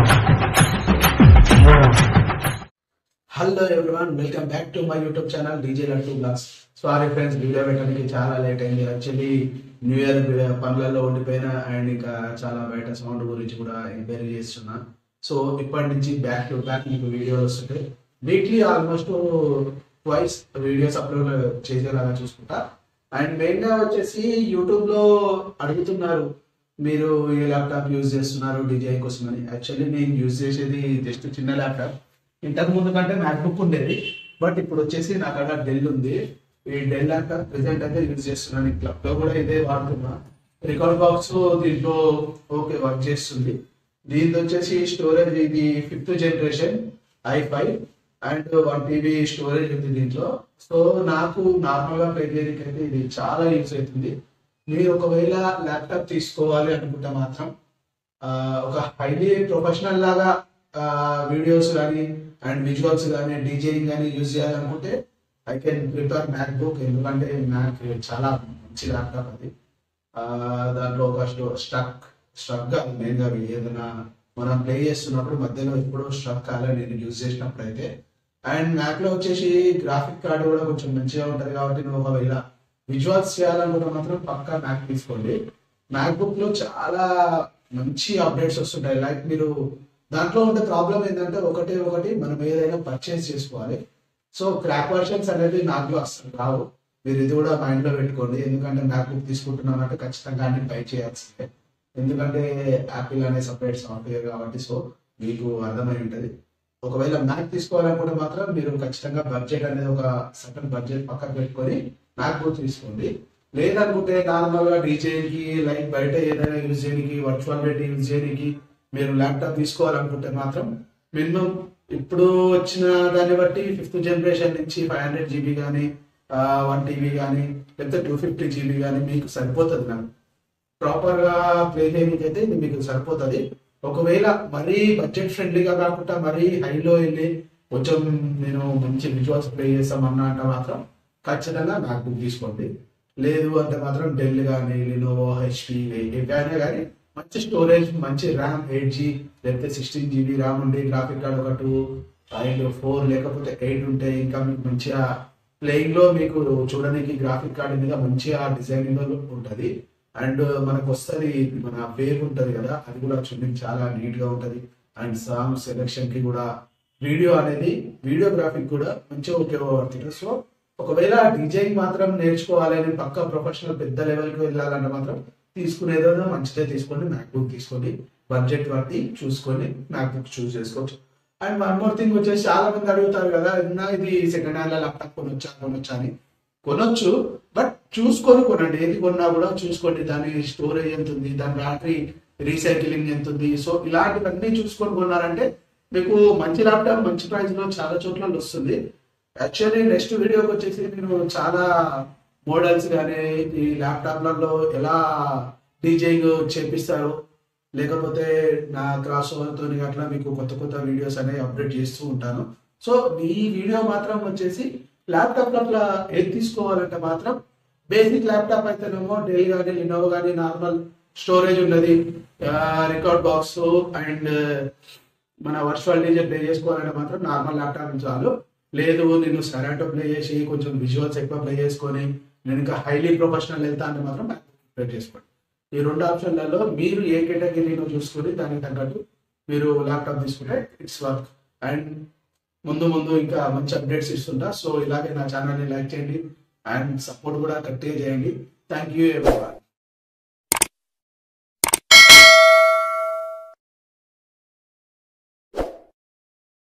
Hello everyone, welcome back to my YouTube channel DJ Lattu Vlogs. Sorry friends, video పెట్టడానికి చాలా late అయింది. Actually new year పనులలో ఉండిపోయినా and ఇంకా చాలా బయట సౌండ్ గురించి కూడా ఎంక్వైరీ చేస్తున్నా. సో ఇప్పటి నుంచి బ్యాక్ టు బ్యాక్ మీకు వీడియోలు వస్తుంటాయి. Weekly almost twice videos upload చేసేలాగా చూసుకుంటా. అండ్ మెయిన్గా వచ్చేసి యూట్యూబ్లో అడుగుతున్నారు మీరు ఏ ల్యాప్టాప్ యూజ్ చేస్తున్నారు డీజే కోసం అని. యాక్చువల్లీ నేను యూజ్ చేసేది జస్ట్ చిన్న ల్యాప్టాప్. ఇంతకు ముందు కంటే మ్యాక్బుక్ ఉండేది, బట్ ఇప్పుడు వచ్చేసి నా కాడ డెల్ ఉంది. ఈ డెల్ ల్యాప్టాప్ ప్రెసెంట్ అయితే యూజ్ చేస్తున్నాను. క్లబ్లో కూడా ఇదే వాడుతున్నా. రికార్డ్ బాక్స్ దీంట్లో ఓకే వర్క్ చేస్తుంది. దీంతో వచ్చేసి స్టోరేజ్ ఇది 5th generation i5 and 1 TB storage ఉంది దీంట్లో. సో నాకు నార్మల్గా ప్లే చేయడానికి అయితే ఇది చాలా యూజ్ అవుతుంది. మీరు ఒకవేళ ల్యాప్టాప్ తీసుకోవాలి అనుకుంటే మాత్రం ఒక హైలీ ప్రొఫెషనల్ లాగా వీడియోస్ కానీ అండ్ విజువల్స్ కానీ డీజేయింగ్ కానీ యూజ్ చేయాలనుకుంటే ఐ కెన్ ప్రిఫర్ మ్యాక్బుక్. ఎందుకంటే మ్యాక్ చాలా మంచి ల్యాప్టాప్ అది. దాంట్లో ఒక స్ట్రక్ కాదు మెయిన్గా ఏదైనా మనం ప్లే చేస్తున్నప్పుడు మధ్యలో ఎప్పుడో స్ట్రక్ కాలే నేను యూజ్ చేసినప్పుడు అయితే. అండ్ మ్యాక్లో వచ్చేసి గ్రాఫిక్ కార్డు కూడా కొంచెం మంచిగా ఉంటుంది కాబట్టి నువ్వు ఒకవేళ విజువల్స్ చేయాలనుకుంటే మాత్రం పక్కా మ్యాక్ తీసుకోండి. మ్యాక్బుక్లో చాలా మంచి అప్డేట్స్ వస్తుంటాయి. లైక్ మీరు దాంట్లో ఉండే ప్రాబ్లం ఏంటంటే ఒకటి మనం ఏదైనా పర్చేస్ చేసుకోవాలి. సో క్రాక్ వర్షన్స్ అనేది నాకు అసలు రావు. మీరు ఇది కూడా మైండ్లో పెట్టుకోండి. ఎందుకంటే మ్యాక్బుక్ తీసుకుంటున్నానంటే ఖచ్చితంగా అన్ని బై చేయాల్సిందే. ఎందుకంటే యాపిల్ అనే సపరేట్ సాఫ్ట్వేర్ కాబట్టి. సో మీకు అర్థమై ఉంటుంది. ఒకవేళ మ్యాక్ తీసుకోవాలనుకుంటే మాత్రం మీరు ఖచ్చితంగా బడ్జెట్ అనేది ఒక సర్టన్ బడ్జెట్ పక్కన పెట్టుకొని మ్యాక్బుక్ తీసుకోండి. లేదనుకుంటే నార్మల్గా డీజేకి లైక్ బయట ఏదైనా యూజ్ చేయడానికి వర్చువల్ రేట్ యూజ్ చేయడానికి మీరు ల్యాప్టాప్ తీసుకోవాలనుకుంటే మాత్రం మినిమం ఇప్పుడు వచ్చిన దాన్ని బట్టి 5th జనరేషన్ నుంచి 500 GB కానీ 1 TB కానీ లేకపోతే 250 GB కానీ మీకు సరిపోతుంది. నాకు ప్రాపర్గా ప్లే చేయడానికి అయితే ఇది మీకు సరిపోతుంది. ఒకవేళ మరీ బడ్జెట్ ఫ్రెండ్లీగా కాకుండా మరీ హైలో వెళ్ళి కొంచెం నేను మంచి విజువల్స్ ప్లే చేస్తామన్నా అంటే మాత్రం ఖచ్చితంగా మ్యాక్బుక్ తీసుకోండి. లేదు అంటే మాత్రం డెల్ కానీ లినోవో హెచ్పి ఏవైనా కానీ మంచి స్టోరేజ్ మంచి ర్యామ్ 8GB లేకపోతే 16 GB ర్యామ్ ఉండి గ్రాఫిక్ కార్డ్ ఒక 2 అండ్ 4 లేకపోతే 8 ఉంటే ఇంకా మీకు మంచిగా ప్లేయింగ్లో మీకు చూడడానికి గ్రాఫిక్ కార్డ్ మీద మంచిగా డిజైనింగ్ ఉంటుంది. అండ్ మనకు వస్తుంది మన పేరు ఉంటుంది కదా, అది కూడా చూడడానికి చాలా నీట్గా ఉంటుంది. అండ్ సాంగ్ సెలెక్షన్కి కూడా వీడియోగ్రాఫిక్ కూడా మంచిగా ఉపయోగపడుతుంది. సో ఒకవేళ డీజేకి మాత్రం నేర్చుకోవాలని పక్కా ప్రొఫెషనల్ పెద్ద లెవెల్కి వెళ్ళాలంటే మాత్రం తీసుకునేదో మంచిదే తీసుకోండి. మ్యాక్బుక్ తీసుకోండి. బడ్జెట్ బట్టి చూసుకొని మ్యాక్బుక్ చూస్ చేసుకోవచ్చు. అండ్ వన్ మోర్ థింగ్ వచ్చేసి చాలా మంది అడుగుతారు కదా, ఇది సెకండ్ హ్యాండ్ ల్యాప్టాప్ కొనొచ్చా అని. కొనొచ్చు, బట్ చూసుకొని కొనండి. ఏది కొన్నా కూడా చూసుకోండి. దాని స్టోరేజ్ ఎంత ఉంది, దాని బ్యాటరీ రీసైక్లింగ్ ఎంత ఉంది. సో ఇలాంటివన్నీ చూసుకొని కొన్నారంటే మీకు మంచి ల్యాప్టాప్ మంచి ప్రైస్లో చాలా చోట్ల వస్తుంది. యాక్చువల్లీ నెక్స్ట్ వీడియోకి వచ్చేసి నేను చాలా మోడల్స్ కానీ ఈ ల్యాప్టాప్లలో ఎలా డీజేయింగ్ చేపిస్తారు లేకపోతే నా క్రాస్ ఓవర్తో అట్లా మీకు కొత్త వీడియోస్ అనేవి అప్డేట్ చేస్తూ ఉంటాను. సో ఈ వీడియో మాత్రం వచ్చేసి ల్యాప్టాప్లో ఏది తీసుకోవాలంటే మాత్రం బేసిక్ ల్యాప్టాప్ అయితేనేమో డెల్ కానీ లినోవో కానీ నార్మల్ స్టోరేజ్ ఉన్నది, రికార్డ్ బాక్స్ అండ్ మన వర్చువల్ డీజే ప్లే చేసుకోవాలంటే మాత్రం నార్మల్ ల్యాప్టాప్ చాలు. లేదు నేను సరాటో ప్లే చేసి కొంచెం విజువల్స్ ఎక్కువ ప్లే చేసుకొని నేను ఇంకా హైలీ ప్రొఫెషనల్ వెళ్తా అంటే మాత్రం ప్రిపేర్ చేసుకోండి. ఈ 2 ఆప్షన్లలో మీరు ఏ కేటగిరీలో చూసుకొని దానికి తగ్గట్టు మీరు ల్యాప్టాప్ తీసుకుంటే ఇట్స్ వర్క్. అండ్ ముందు ఇంకా మంచి అప్డేట్స్ ఇస్తుంటా. సో ఇలాగే నా ఛానల్ని లైక్ చేయండి అండ్ సపోర్ట్ కూడా గట్టిగా చేయండి. Thank you everyone.